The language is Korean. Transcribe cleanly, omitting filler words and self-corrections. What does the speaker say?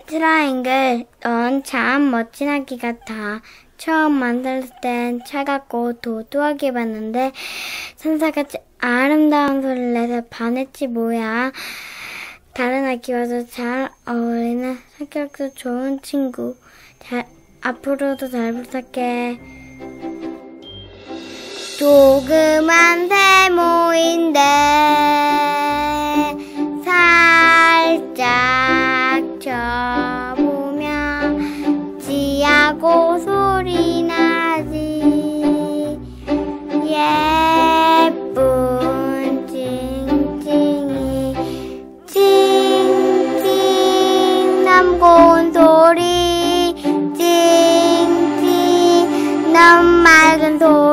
트라이앵글, 넌 참 멋진 아기 같아. 처음 만났을 땐 차갑고 도도하게 봤는데 천사가 아름다운 소리를 내서 반했지 뭐야. 다른 아기와도 잘 어울리는 성격도 좋은 친구. 앞으로도 잘 부탁해. 조그만 세모인데 살짝 쳐보면 지하고 소리 나지. 예쁜 찡찡이 찡찡 남고운 소리 찡찡 넌 맑은 소리